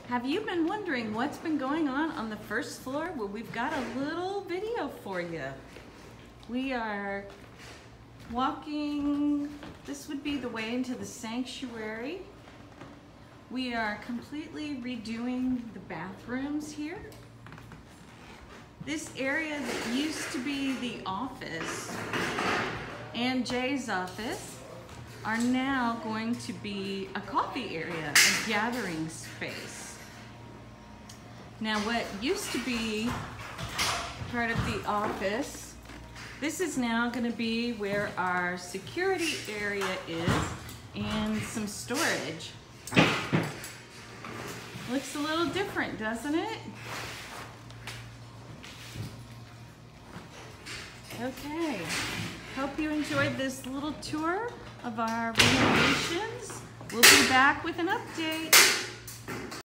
Have you been wondering what's been going on the first floor? Well, we've got a little video for you. We are walking, this would be the way into the sanctuary. We are completely redoing the bathrooms here. This area that used to be the office and Jay's office are now going to be a coffee area, a gathering space. Now what used to be part of the office, this is now going to be where our security area is and some storage. Looks a little different, doesn't it? Okay, hope you enjoyed this little tour of our renovations. We'll be back with an update.